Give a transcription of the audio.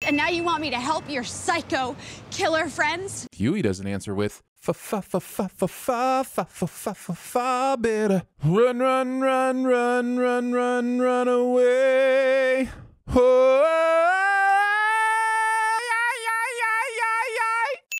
and now you want me to help your psycho killer friends? Huey doesn't answer with better. Run, run, run, run, run, run, run away. Oh.